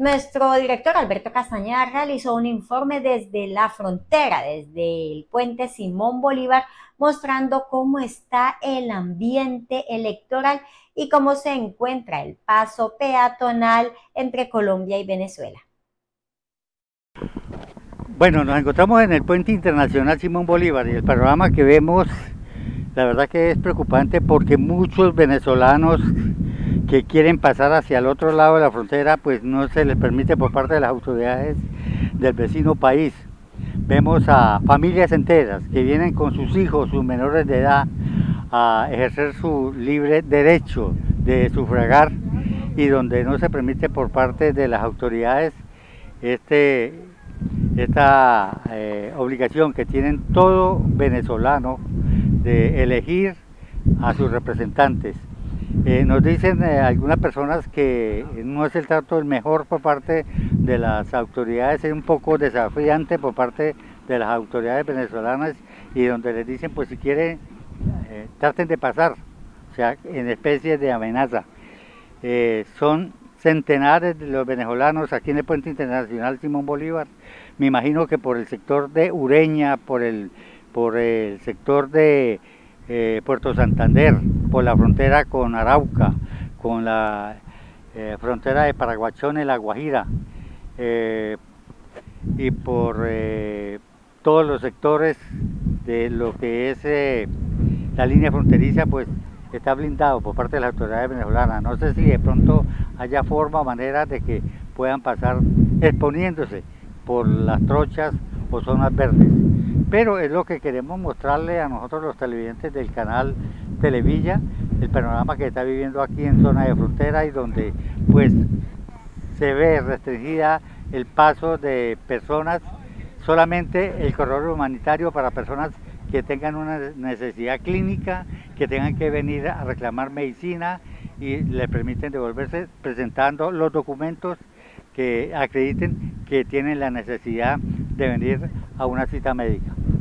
Nuestro director Alberto Castañeda realizó un informe desde la frontera, desde el puente Simón Bolívar, mostrando cómo está el ambiente electoral y cómo se encuentra el paso peatonal entre Colombia y Venezuela. Bueno, nos encontramos en el puente internacional Simón Bolívar y el panorama que vemos, la verdad que es preocupante porque muchos venezolanos que quieren pasar hacia el otro lado de la frontera, pues no se les permite por parte de las autoridades del vecino país. Vemos a familias enteras que vienen con sus hijos, sus menores de edad, a ejercer su libre derecho de sufragar y donde no se permite por parte de las autoridades esta obligación que tienen todo venezolano de elegir a sus representantes. Nos dicen algunas personas que no es el trato el mejor por parte de las autoridades, es un poco desafiante por parte de las autoridades venezolanas y donde les dicen pues si quieren traten de pasar, o sea, en especie de amenaza. Son centenares de los venezolanos aquí en el puente internacional Simón Bolívar. Me imagino que por el sector de Ureña, por el sector de Puerto Santander, por la frontera con Arauca, con la frontera de Paraguachón, La Guajira, y por todos los sectores de lo que es la línea fronteriza, pues está blindado por parte de las autoridades venezolanas. No sé si de pronto haya forma o manera de que puedan pasar exponiéndose por las trochas o zonas verdes. Pero es lo que queremos mostrarle a nosotros los televidentes del canal Televilla, el panorama que está viviendo aquí en zona de frontera y donde pues se ve restringida el paso de personas, solamente el corredor humanitario para personas que tengan una necesidad clínica, que tengan que venir a reclamar medicina y le permiten devolverse presentando los documentos que acrediten que tienen la necesidad de venir a una cita médica.